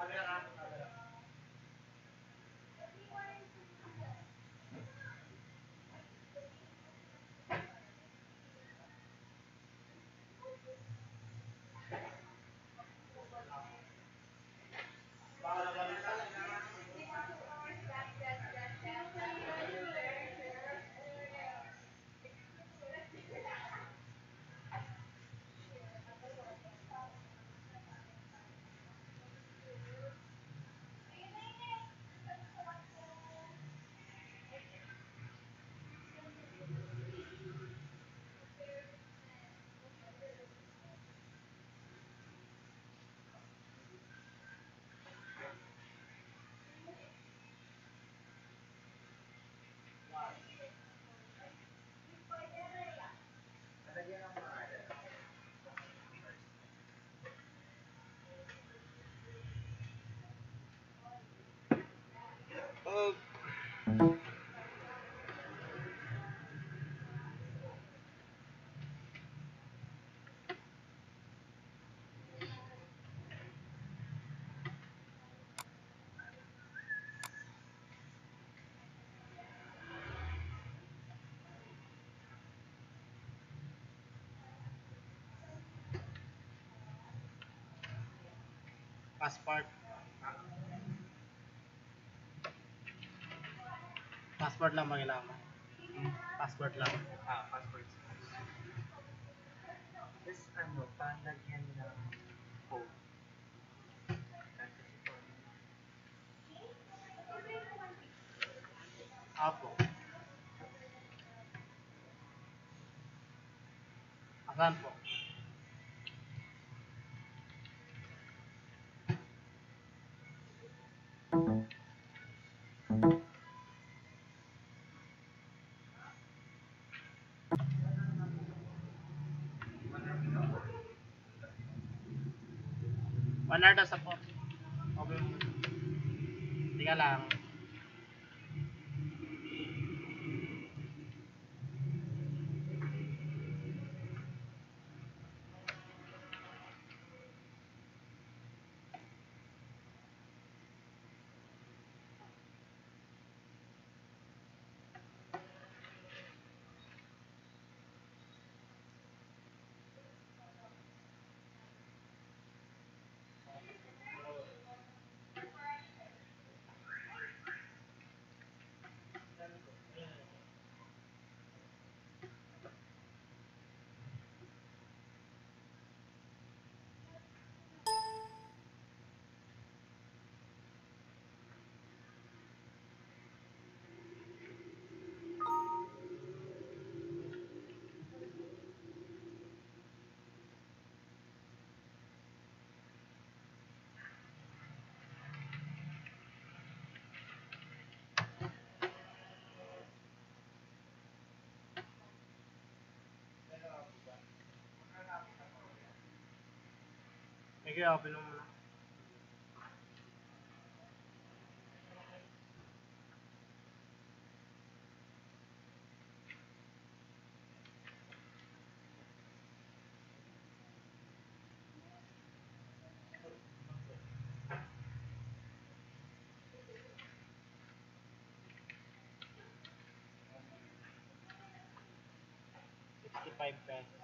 Oh, Passport. Passport lang kailangan mo. Passport lang. passport. Tapos ano, palagyan ng phone. Kasi phone. Apo. Asan po? One hour daw sa po. Okay. Tika lang. Sige, open mo muna. ₱65.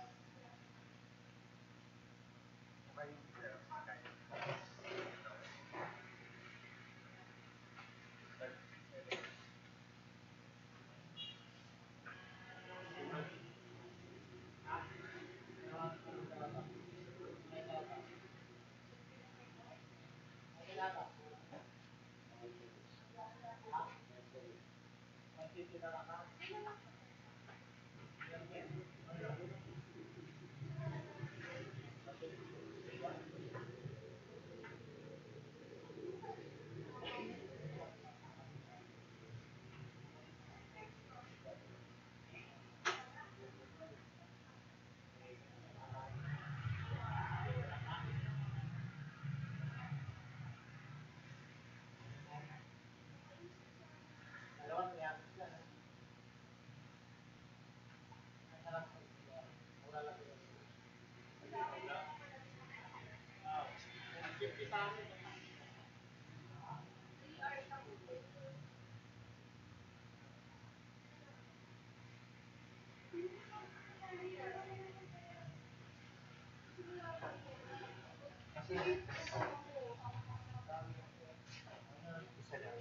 Isa lang.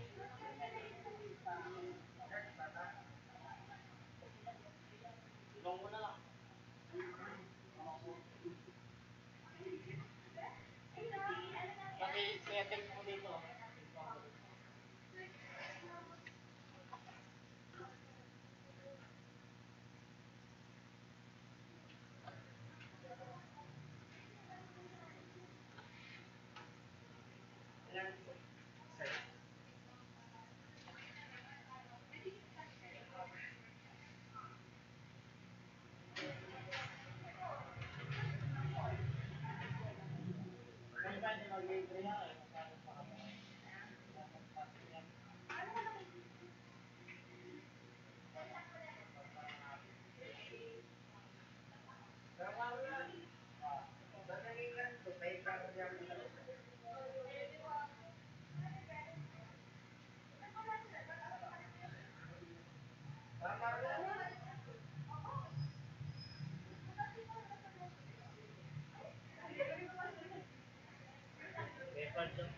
Ilong mo na lang. Pati settings mo dito. Isa lang. Kung ba hindi mag-libre yan, eh. Record yun.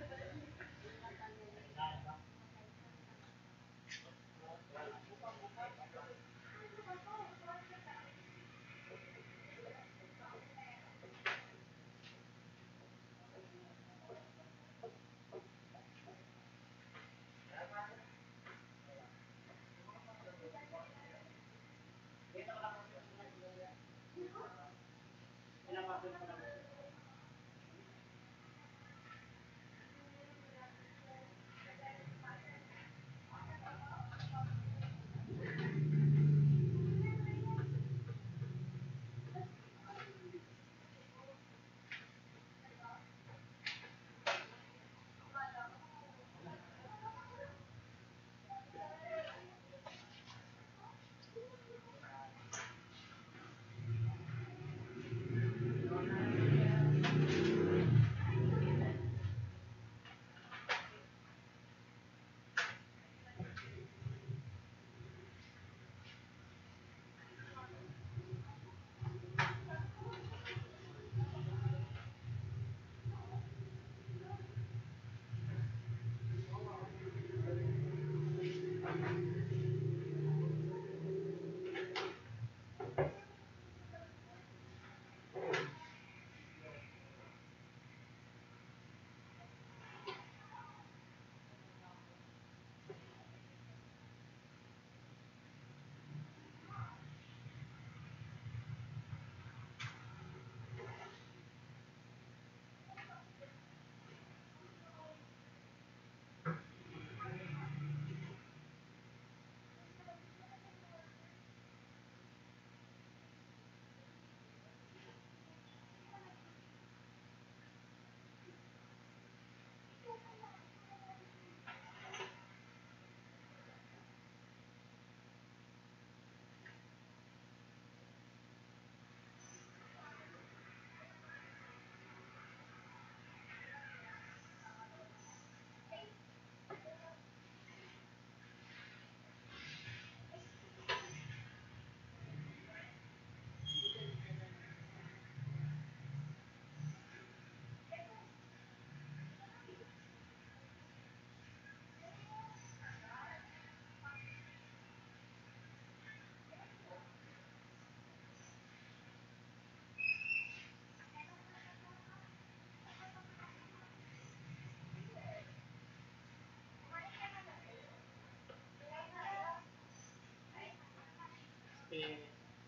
Eh,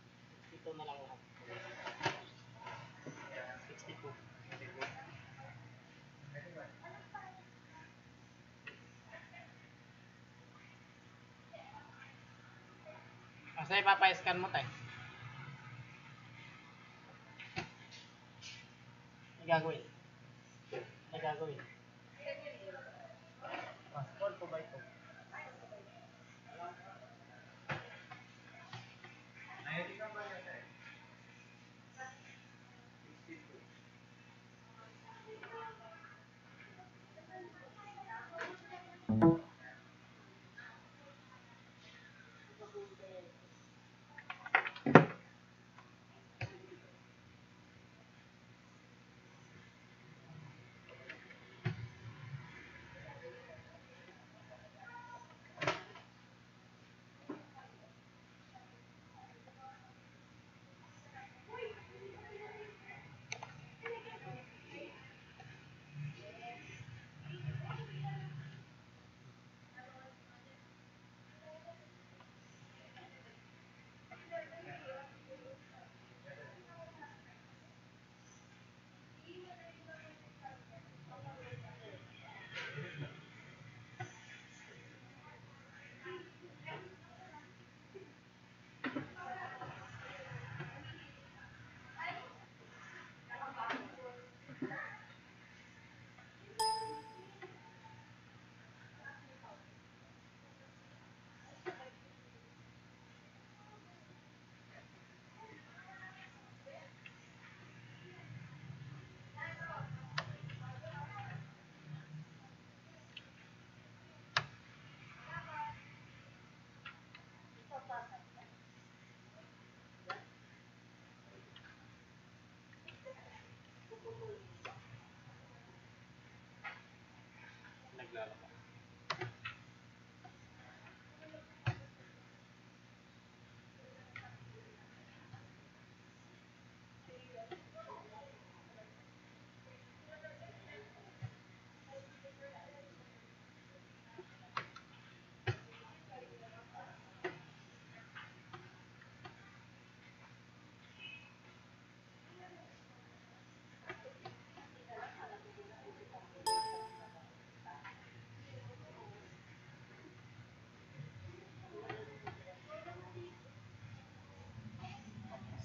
ito na lang lahat. 62. Basta ipapa-scan mo tayo. May gagawin. May gagawin. Passport po ba ito? Nahilig ka ba yun, sir? 62.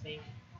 Same.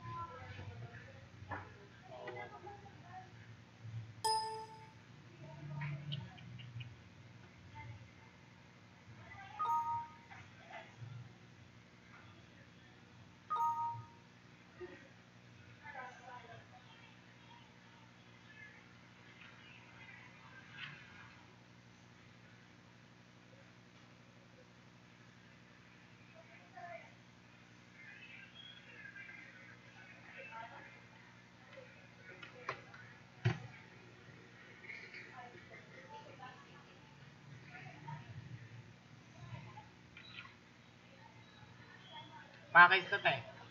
Package to, te.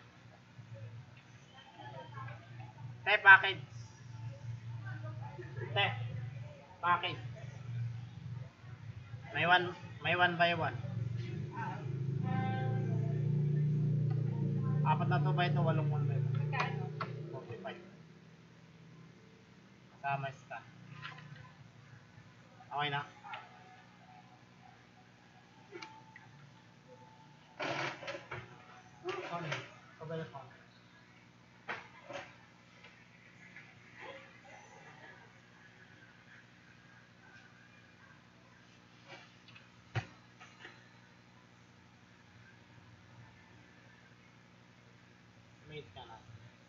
Te, package. Te, package. May one by one. Apat na 2 by 2, 8 1 by 1. 45. Kasama sta. Okay na? Okay. Sabay na pa. Mate ka na.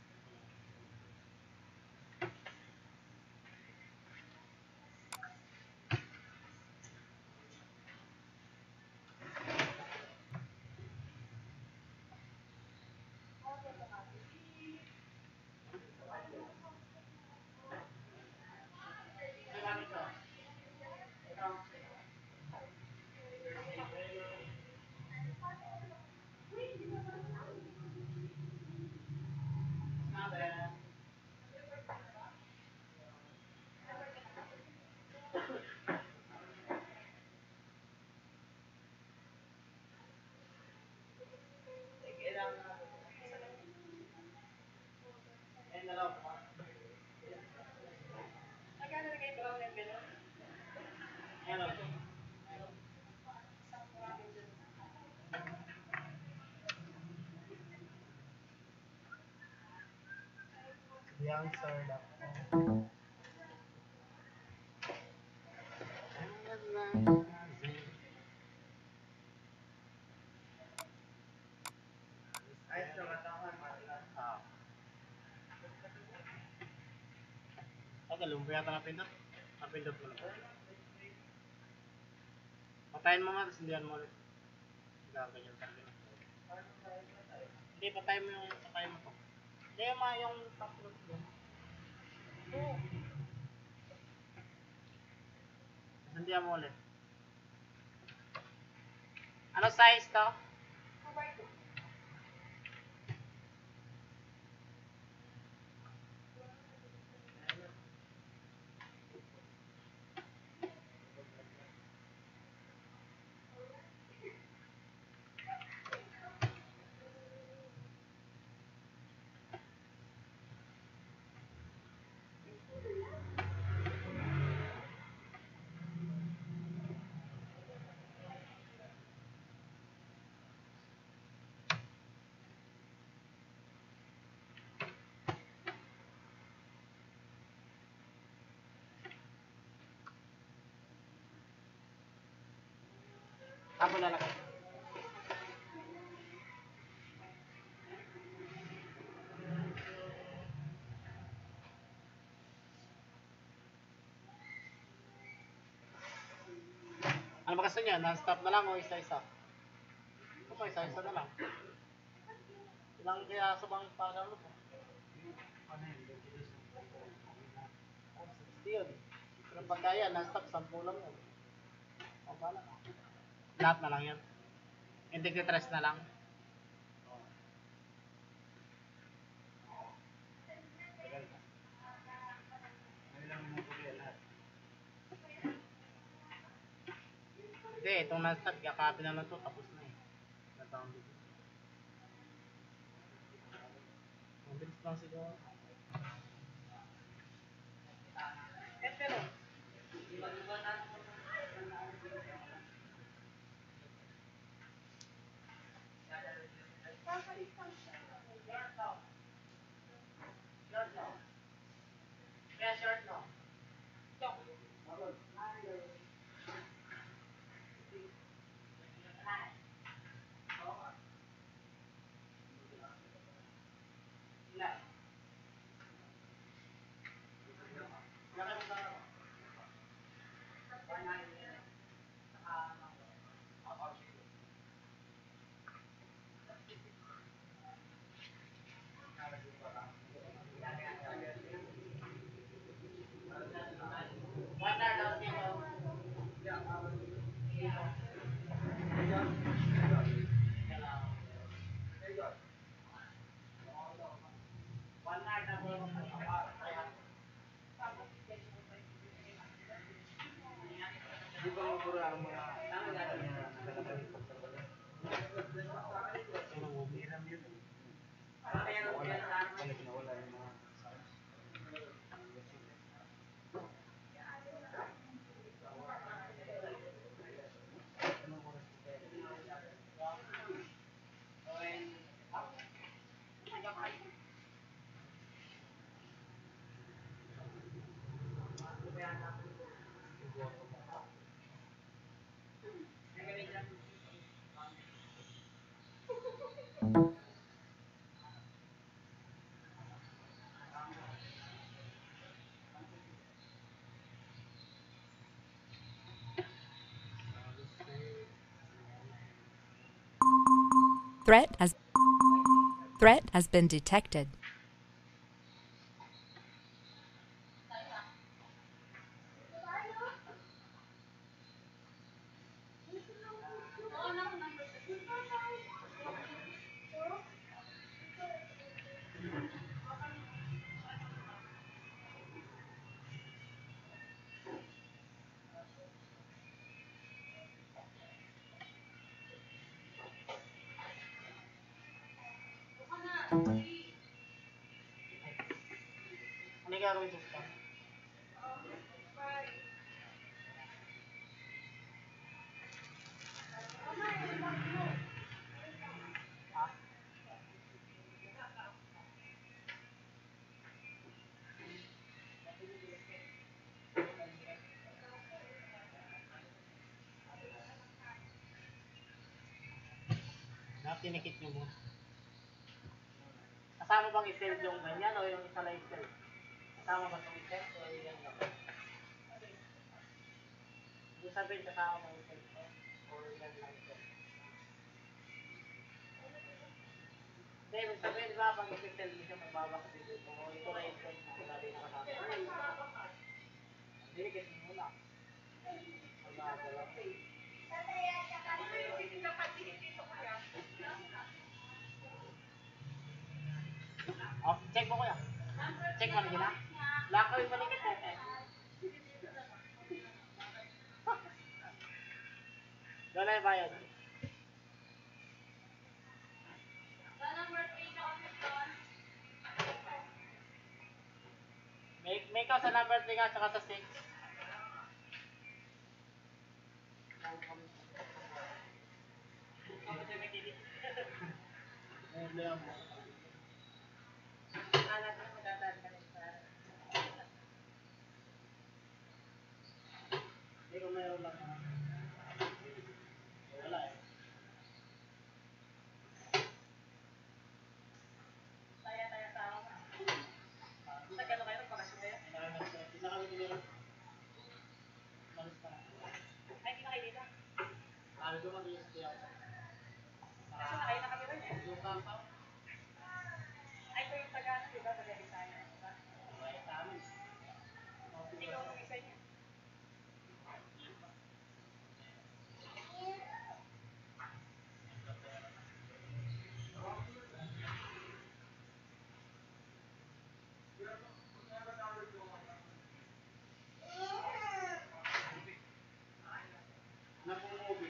Young sir lang. Ayos na matama. Ah. Okay, lumpia yata napindot. Napindot mo na. Patayin mo nga, tapos hindihan mo ulit. Gaganyan talaga. Hindi, patayin mo yung patayin mo to. Hindi, yung tapos yun. Hindihan mo ulit. Ano size to? Ako lalagay. Ano ba gusto niya? Non-stop na lang o isa-isa? Ito isa-isa na lang. Ilang kaya sa bang parang ano po? Ano yun? 60 yun. Pero pagka yan, non-stop, 10 lang yun. O, bala na. Lahat na lang yan. Integrate na lang. Ano lang mo po yan lahat? Hindi, itong non-stop, kakapin na lang to, tapos na eh. Natawang dito. Mabilis lang siguro. Pero, Ilan? Ilan kayo magkakaroon? 100. Di ba mabura ang mga nakalagay sa pagkakas? Hiram yun. Nawala yung mga sounds. Anong oras po tayo? Threat has been detected. Ano yung gagawin sa scan? Tinikit nyo mo. Kasama bang i-sell yung ganyan o yung isa lang i-sell? Kasama ba itong i-sell o yung ganyan? Yung sabihin kasama bang i-sell o yung ganyan lang i-sell? Hindi, yung sabihin ba pag i-sell mo siya magbabak din dito o ito na i-sell mo wala din nakasama. Tinikit mo muna. Magagalaw. Oh, check mo kuya. Check mo na. Lakaw yung malikit eh. Wala yung bayad. May ikaw sa number 3 nga saka sa 6. Hindi ko mayroon lang. Wala eh. Taya sa ako. Nagkano kayo nagpakasyon kayo? Hindi na kami tinira. Malis ka na. Ay, hindi na kayo dito? Sabi ko mag-iisip ako. Kasi nakain na kami rin eh. Yung kampaw. Ay, ito yung taga-ano, di ba? Taga-Bisaya. Ay, sa amin. Ikaw ang isa niya. Napumubi.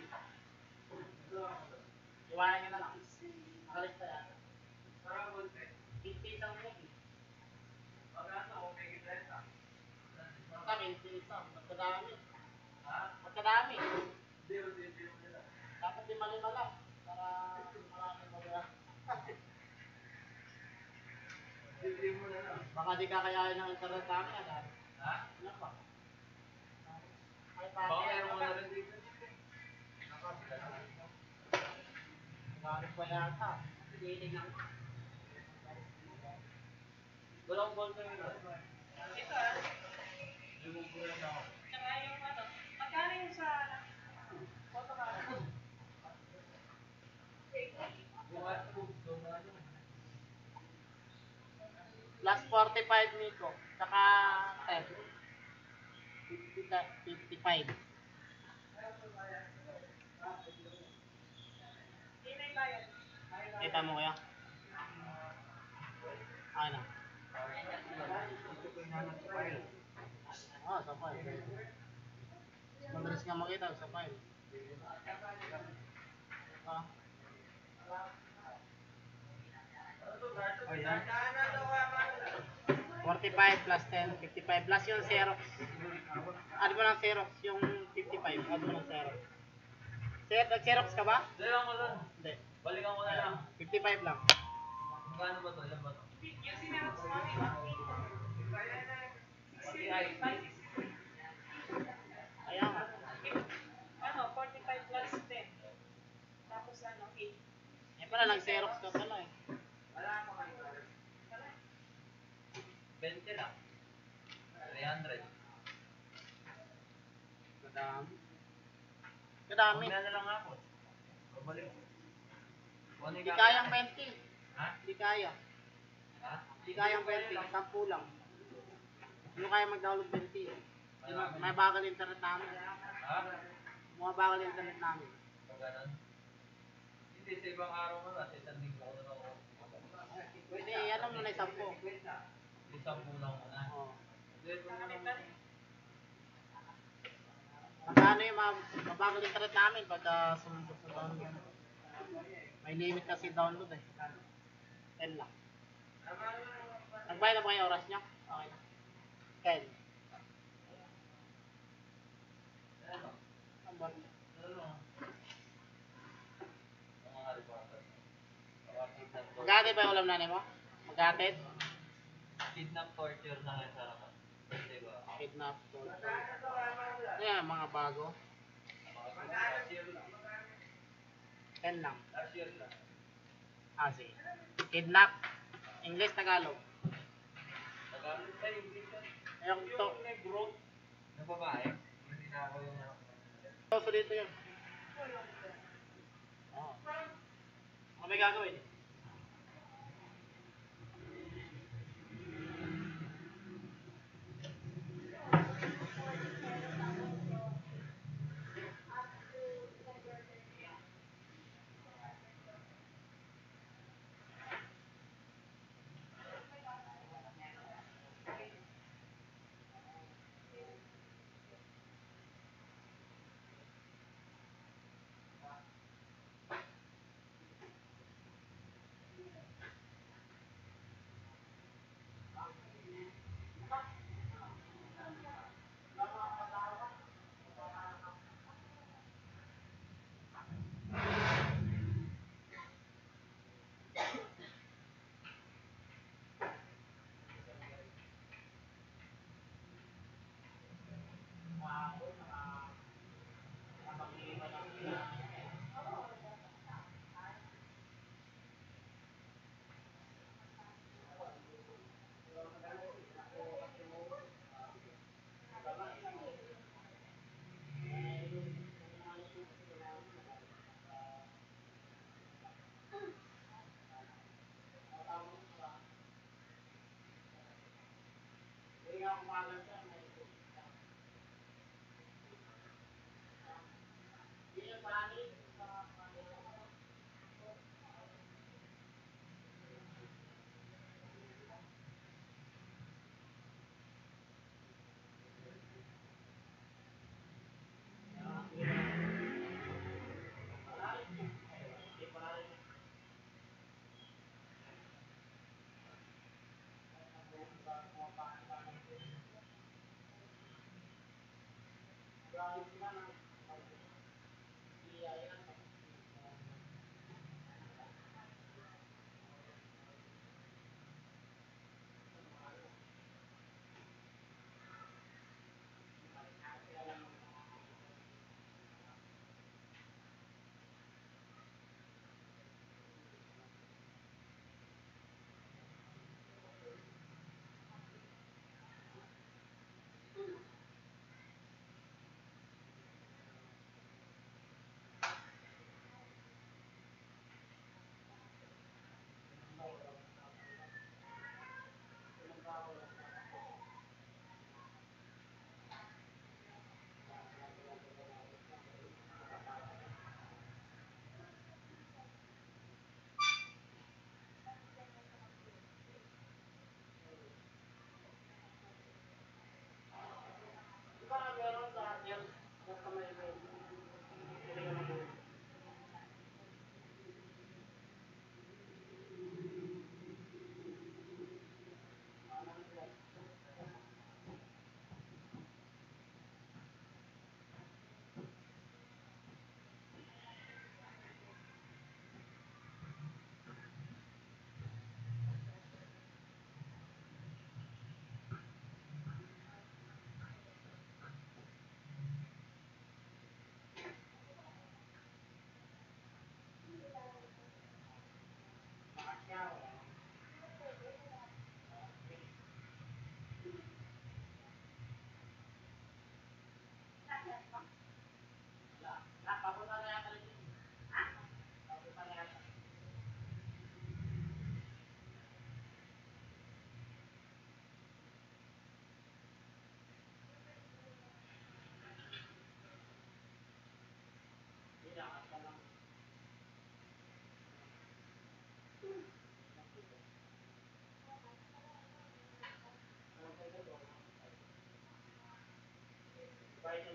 Iwanan nyo na lang. Nakalis pa yan. Parang konti. 50 isang movie. Magkano? Okay, kita. Basta 20 isang. Magkadami. Ha? Magkadami. Hindi mo nila. Dapat 5 lang. Para maraming magawa. Hindi mo na lang. Baka di kakayain ng internet sa amin. Ha? Ano ba? Ay, baka meron na rin dito. Galit pa yata. Hindi lang. bolsa yun. Ito ah. Bumubura na ako. Tsaka yung ano. Magkano yung sa photo camera? Bukas po. Plus 45 nito. Tsaka 55. Kita mo kaya? Ano? Ito po hinahanap sa file. Sa file. Madalas nga makita sa file. Ah. Ayan. 45 plus 10, 55 plus yung Xerox. Add mo ng Xerox yung 55. Add mo ng Xerox. Nag-Xerox ka ba? Dala mo doon. Hindi. Balikan ko na lang. 55 lang. Magkano ba ito? Ilan ba ito? Yung Xerox mo, di ba? Ayan nga. Ano, 45 plus 10. Tapos ano, 8. Eh pala, nag-Xerox ka pala eh. 20 lang. 300. Kadami. Kadami. Huwag na lang ako. Pabalik. Hindi kayang 20. Ha? Hindi kaya. Ha? Hindi kayang 20. 10 lang. Hindi kaya mag-download 20 eh. May bagal internet namin. Ha? Mga bagal internet namin. Pag ganun? Hindi, sa ibang araw mo na. Sa isang linggo ko na ako. Pwede, ano muna yung 10. Isang pulang muna. Oo. Hindi, kung ano. Magkano yung mabagal internet namin pagka sumunod sa download. May limit kasi download eh. 10 lang. Nagbayad na ba kayo oras nyo? Okay na. 10. Ang bago. Magkatid ba yung ulam nanay mo? Magkatid? Kidnap torture na lang sa harapan. Diba? Kidnap. Ayan, mga bago. Last year lang. 10 lang. Last year lang. Sige. Kidnap. English, Tagalog. Tagalog sa English yan. Ayun to. Yung negro. Na babae. Hindi na ako yung anak. So dito yun. Ano may gagawin?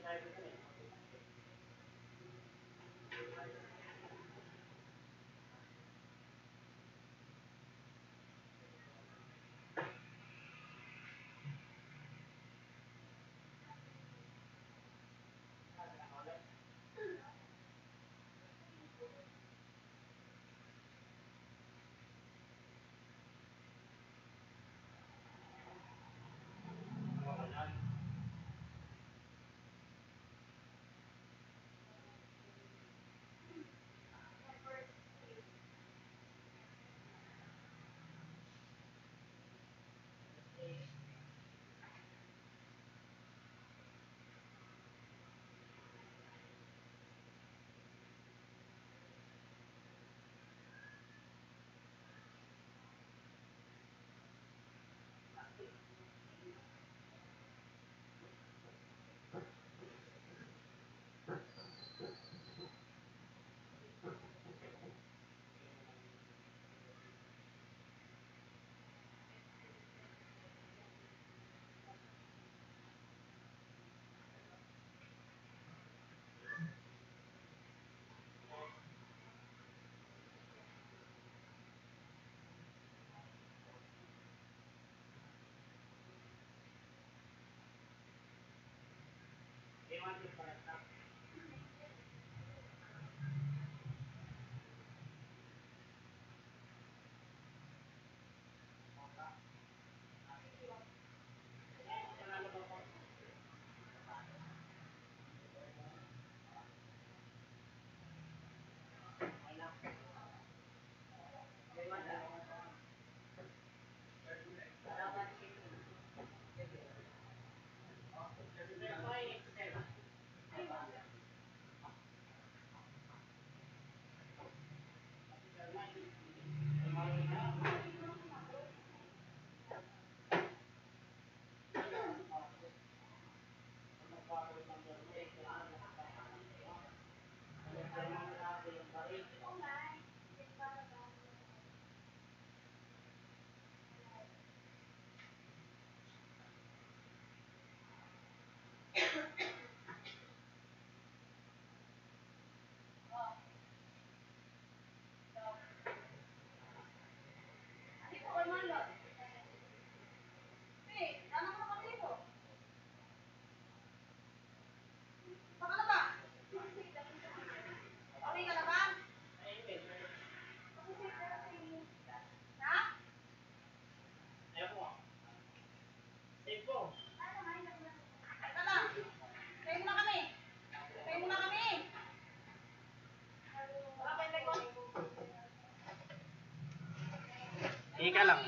Ika lang.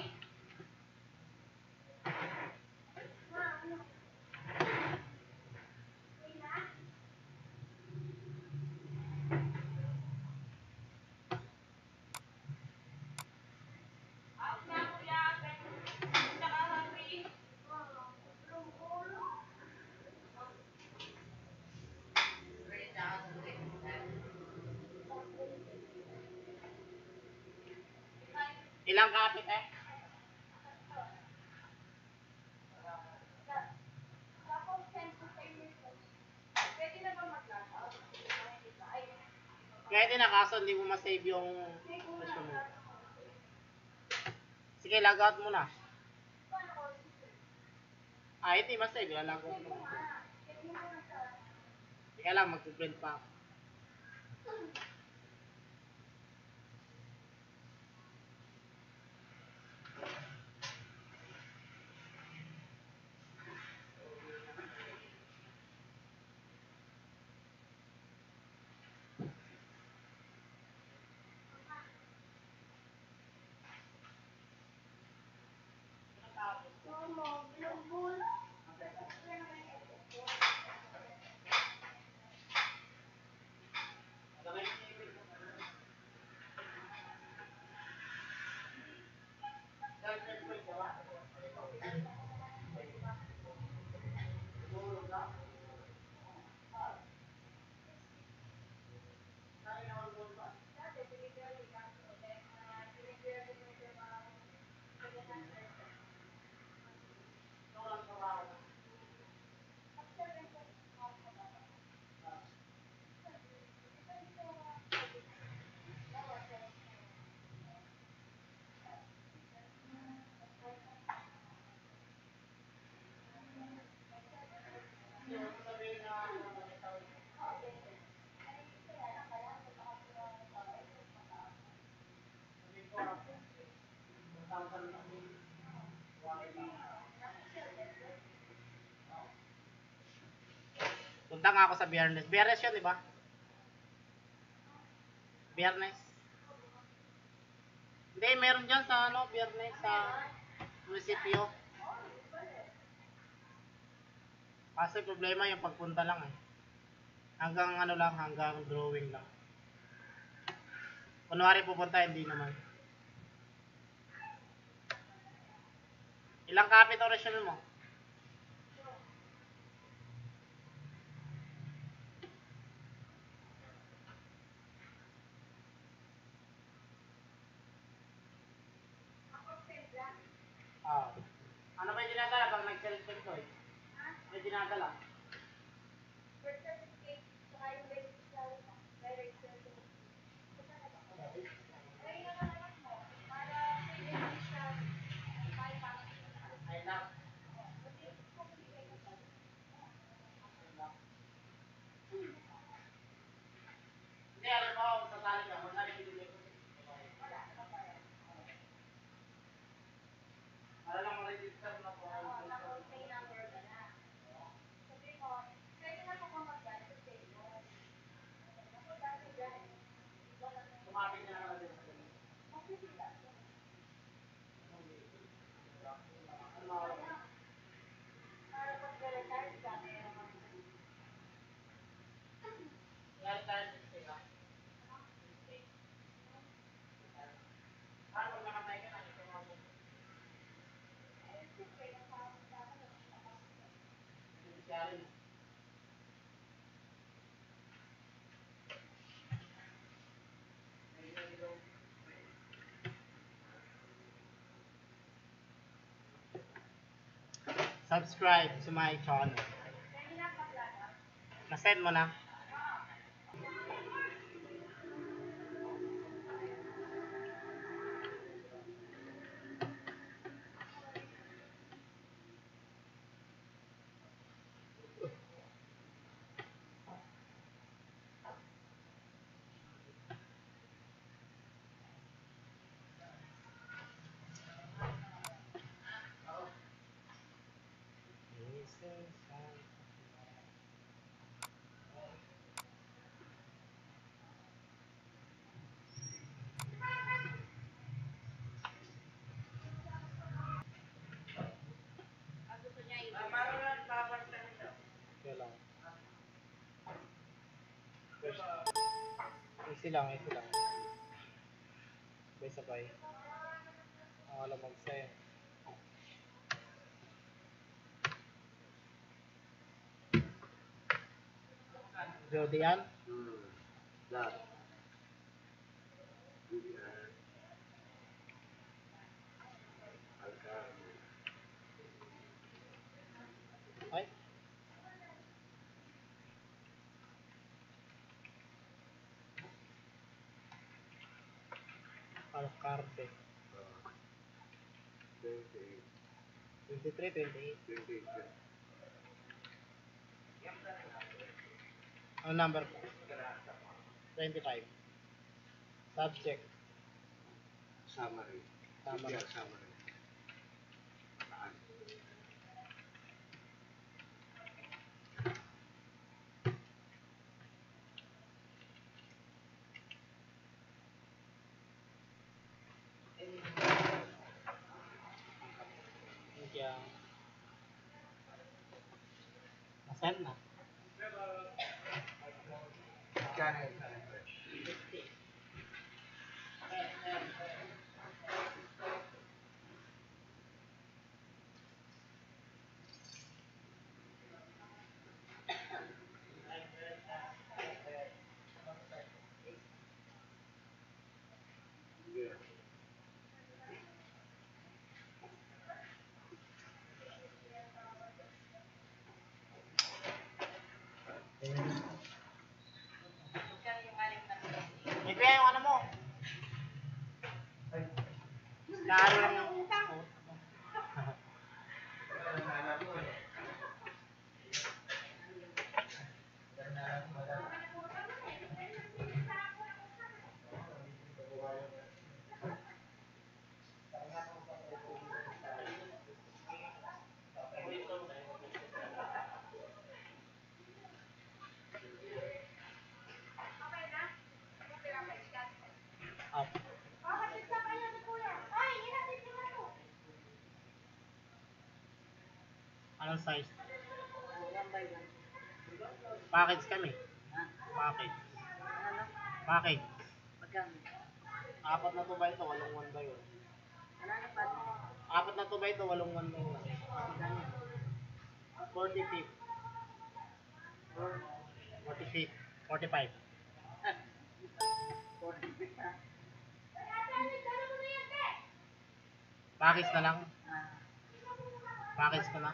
Ilang kapit eh? Kahit inakaso, hindi mo masave yung presyo mo. Sige, logout mo na. Hindi masave. Logout mo. Sige lang, mag-print pa ako. Punta nga ako sa Biyernes. Biyernes yun, di ba? Biyernes. Hindi, meron dyan sa ano, Biyernes sa munisipyo. Kasi problema yung pagpunta lang eh. Hanggang ano lang, hanggang drawing lang. Kunwari pupunta, hindi naman. Ilang copy to resume mo? Ah. Ano ba yung dinadala pag nag-self-employed? May dinadala? Ay lang. Hindi, alam mo, kung sasali ka, magkano bibili ko? Para lang ma-register na po. Sumabit niya na din sa ganun. Ano mawala? Kaya tayo sa sila. Ano pag namatay ka na, ito mga po. Beneficiary. Subscribe to my channel. Na-send mo na. Kailangan. Easy lang, easy lang. Sabay-sabay. Ang alam mag-send. Jody yan? That. Ay? Alcarte. 23, 28. Ang number ko? 25. Subject. Summary. Summary. Summary. Thank you. Na-send na. Channel. 50. Yeah. Anong size? 1 by 1. Package kami. Ha? Package. Ano? Package. Magkano? 4 na 2 by 2, 8 1 by 1. Ano na pa? 4 na 2 by 2, 8 1 by 1. Magkano? 40 feet. 40 feet. 45. 40 ha? Package na lang. Ah. Package ko na.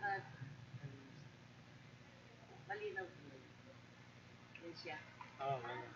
Malinaw. Yan siya. Oo, ganyan.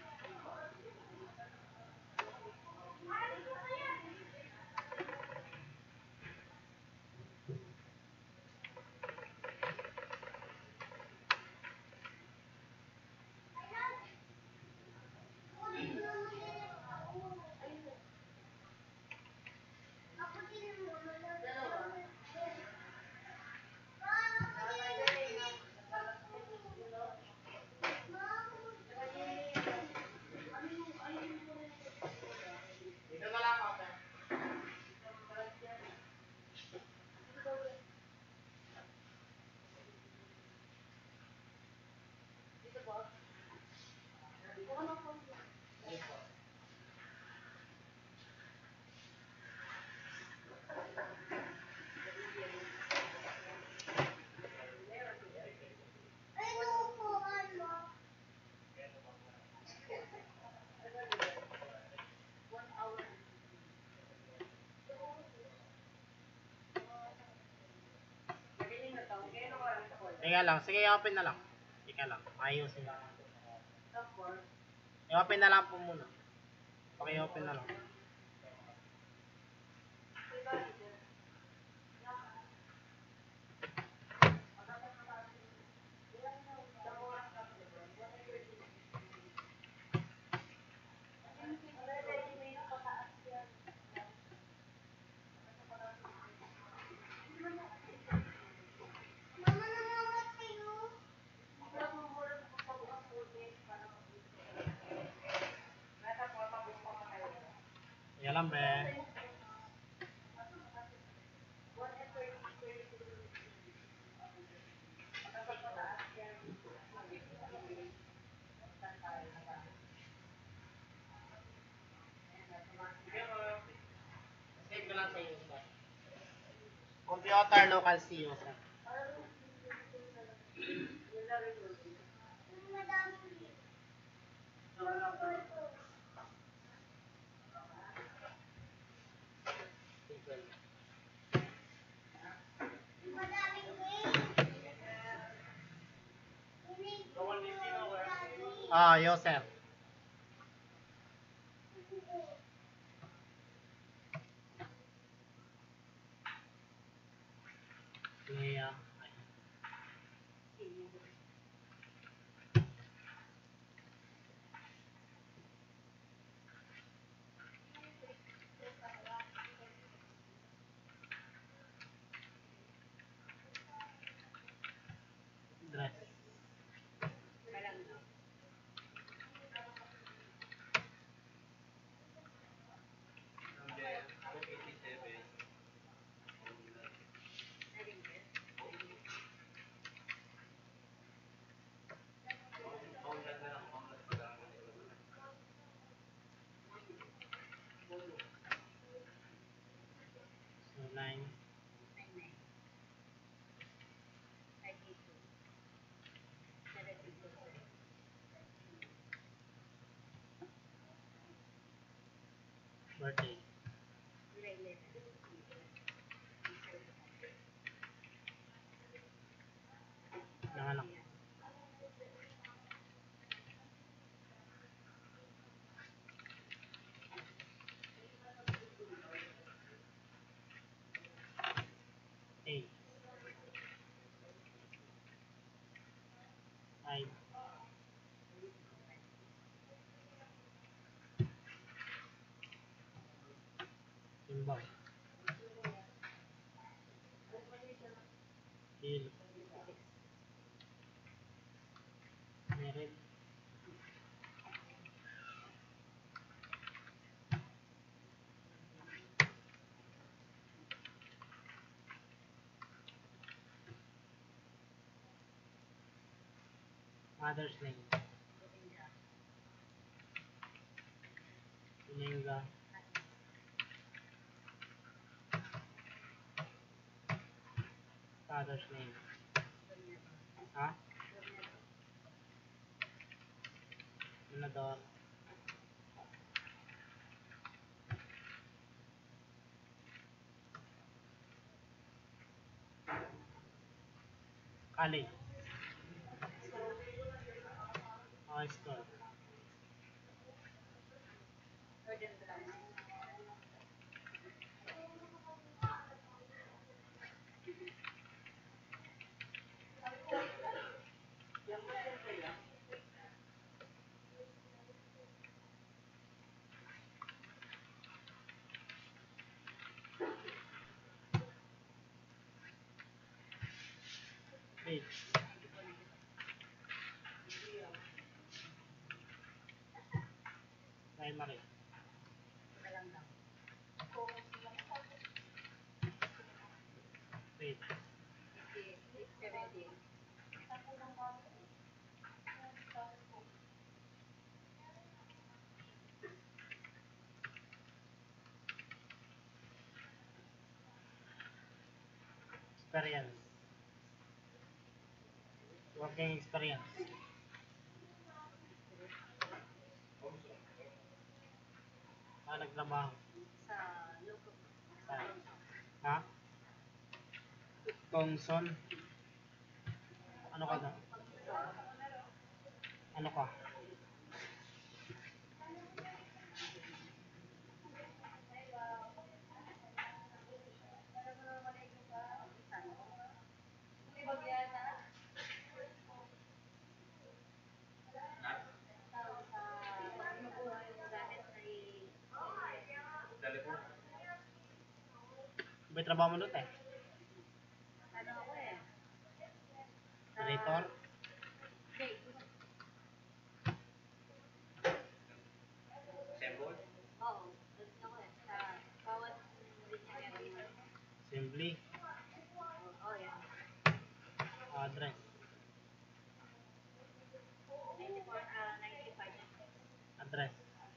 Teka lang, sige, i-open na lang. Teka lang, ayusin na. I-open na lang po muna. Paki-open na lang. Yan lang, be. Computer local CEO, sir. Ah, yo, sir. Yeah. Dress. So, 9. Birthday. Nanganak. A. 5. Symbol. Kilo. Merit. Mother's name. Ilinga. Father's name. Ha? Minador. Kali. High school. Age. Primary. Age. Experience. Working experience. Nagtrabaho. Sa ha? Thomson. Ano ka na? Ano ka? May trabaho mo doon eh? Operator? Assembly? Address? Address?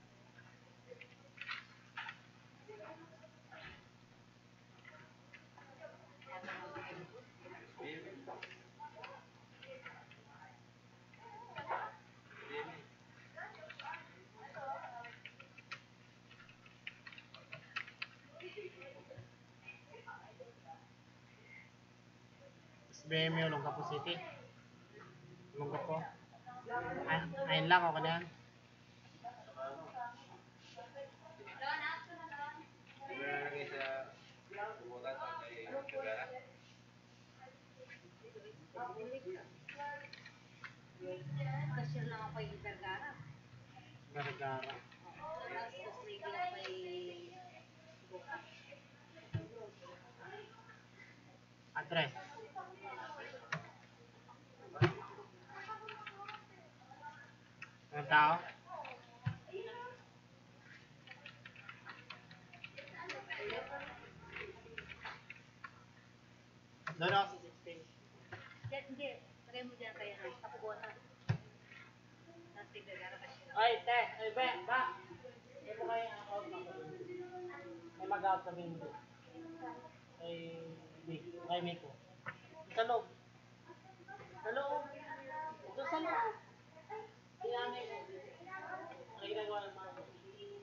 SBM yung Olongapo City. Olongapo. Ayun lang ako na yan. Nalagay sa bubutan sa kay Vergara. Cashier lang ako yung Vergara. Vergara. Tapos lady ako yung Buka. Address? Mga tao? Doon ako sa 16. Hindi, lagay mo dyan kaya sa kubota. Tapos yung Vergara cashier. Ay, te! Ay, be! Ba! May mo kayo out na. May mag-out sa window. Ay, hindi. Kay Miko. Sa loob. Sa loob. Ito sa loob. Kaya Miko. Ano ginagawa ng mga ito?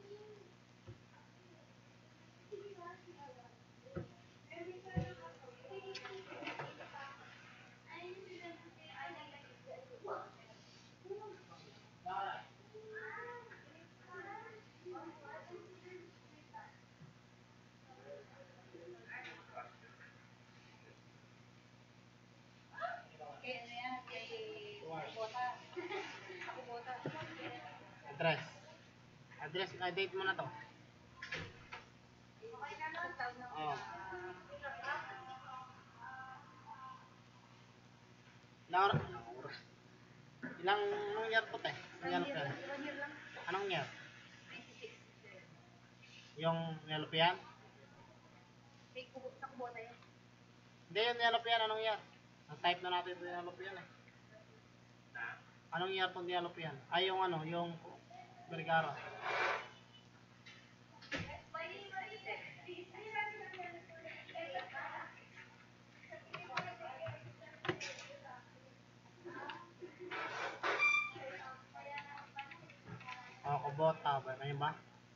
Kaya ano yan, kay kubota. Kubota. Address. Address, date mo na to. Ang tawag na Oo. Ilang oras? Ilang year to, te? Ilang year? 1 year lang. Anong year? 96. Yung Nelopian? Sa kubota yun. Hindi, yung Nelopian, anong year? Ang type na natin yung Nelopian eh. Anong year tong Diallo yan? Ay, yung ano, yung Vergara. Oh, Kubota ba? May ba?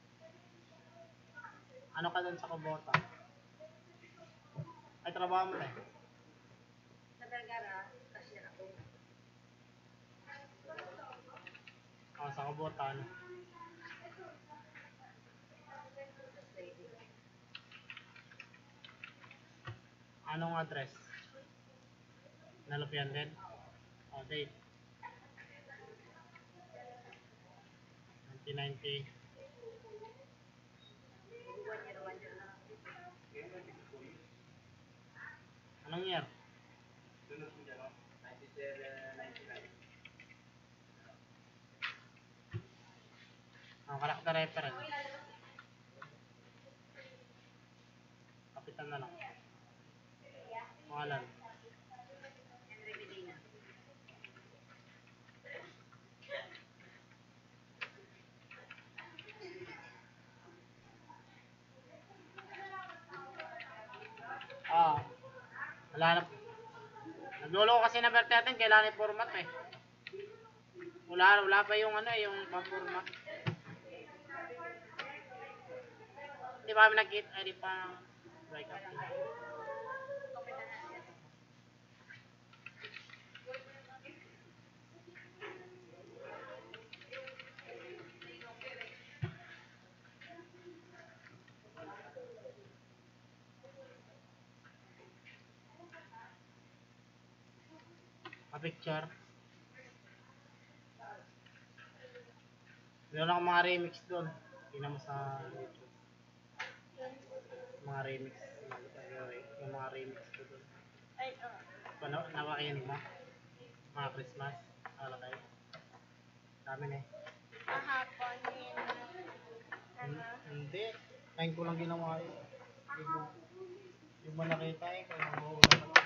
Ano ka dun sa Kubota? Ay, trabaho mo tayo. Sa Vergara, cashier ako. Oh, sa Kubota, ano? Anong address? Nalupian din? Oh, date. 1990. Anong year? 97, 99. Ang character reference. Kapitan na lang. Pangalan. Henry Medina. Ah, wala na. Naglolo kasi na birthday natin, kailangan i-format eh. Wala pa yung ano eh, yung pang-format. Hindi pa kami nag-get, ay di pa break up. Picture. Meron akong mga remix doon. Tingnan mo sa YouTube. Mga remix. Yung mga remix ko doon. Ay, Napakinig mo? Mga Christmas. Wala kayo. Dami na eh. kahapon yun. Hindi. Kain ko lang ginawa yun. Yung ba nakita eh. Kung mahuhula ka lang.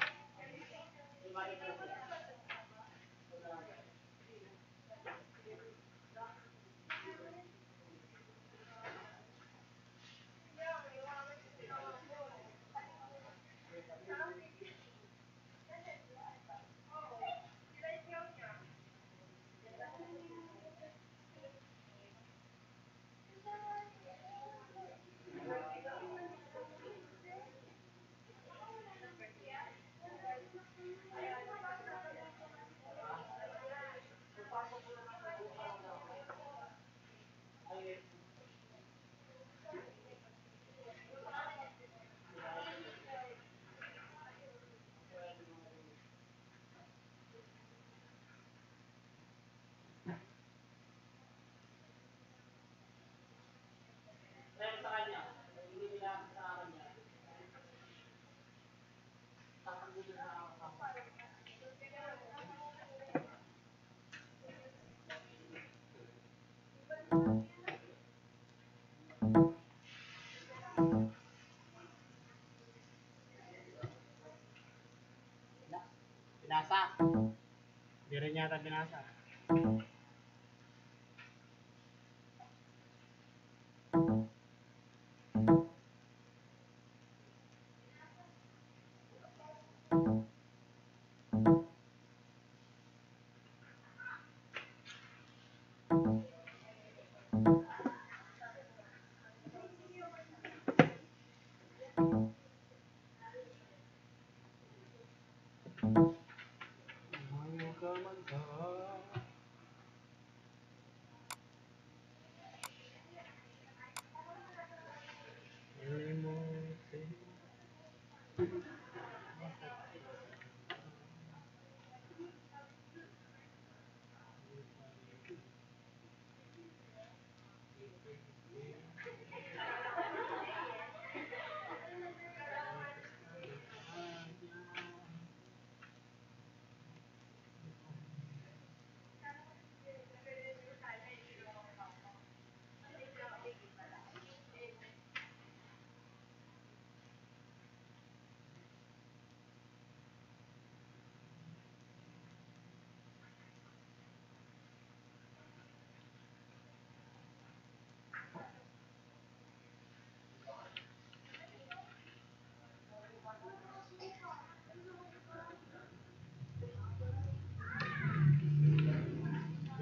Binasa. Hindi rin yata binasa. Ayaw ka magka.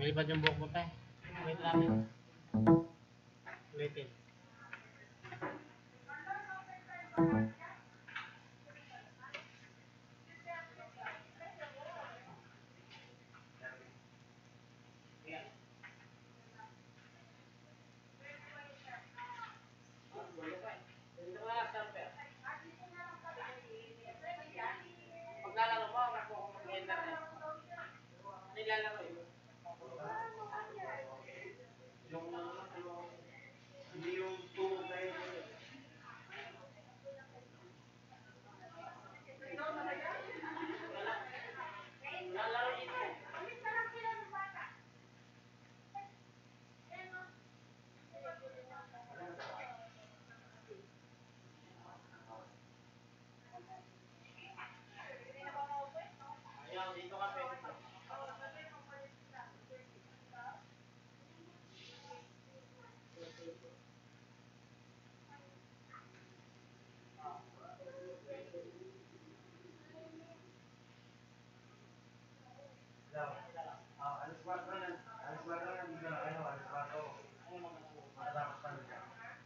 Lilipad yung buhok mo pa eh. Wait natin. Ulitin. Paglalaro mo, ako kung mag-internet. Nilalaro yun. Hindi yung tunog na yun. Nilalaro yun. Ayaw, dito ka pwede pa. Alas 4 na. Alas 4 na. Hindi na ano. Alas 4. Matapos pa nila.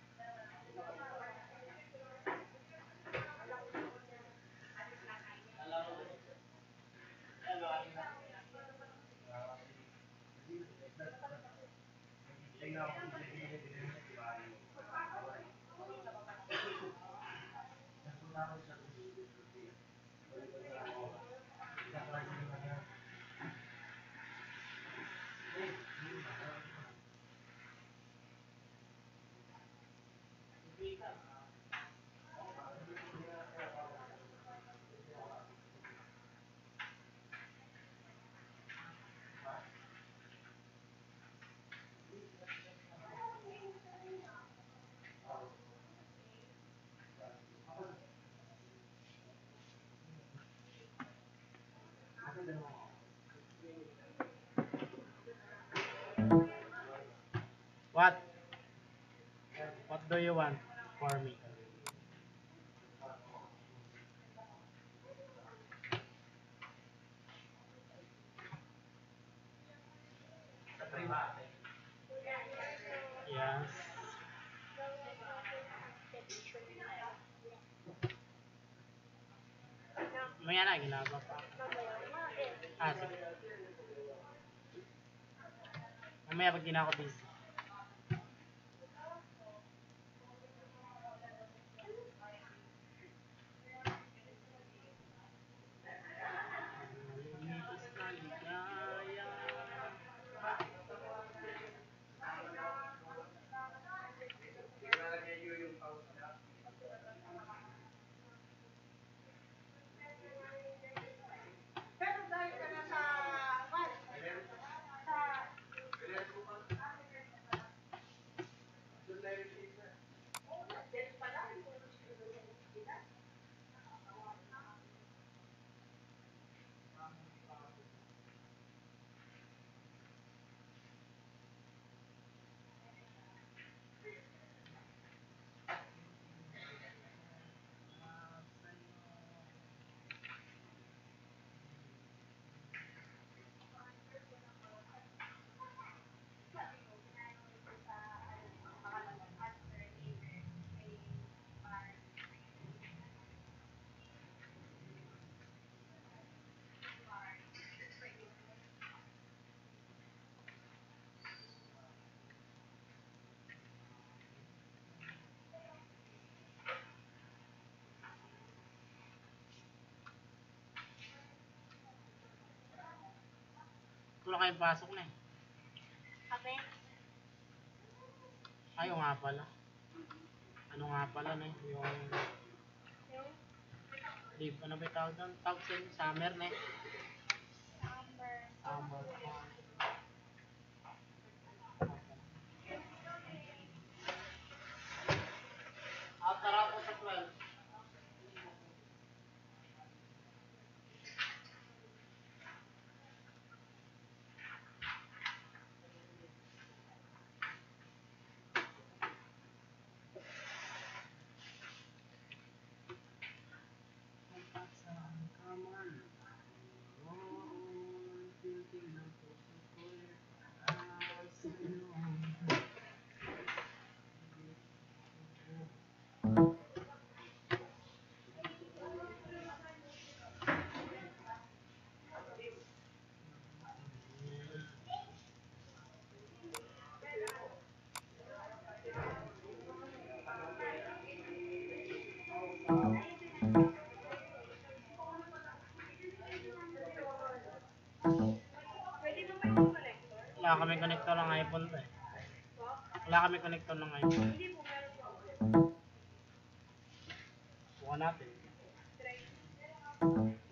Tingnan ako kung sino yung dinilin si Mario. Nagpunta ako sa What? What do you want for me? sa private. Yes. Mamaya na, ginagawa pa. Ah, sige. Mamaya pag di na ako busy. Lumipas na ligaya. Ilalagay nyo yung pause na. Pero dahil ka na sa Doon tayo yung isa. Wala kayong pasok na eh. Kami? Ayaw nga pala. Ano nga pala na eh. Yung Yung leave. Ano ba yung tawag doon? Tawag sa inyo, summer na eh. summer. Summer. After ako sa 12. Saan ka man? Oo, tinitingnan ko sa kami connector ng iPhone to eh. Wala kami connector ng iPhone. Buka natin.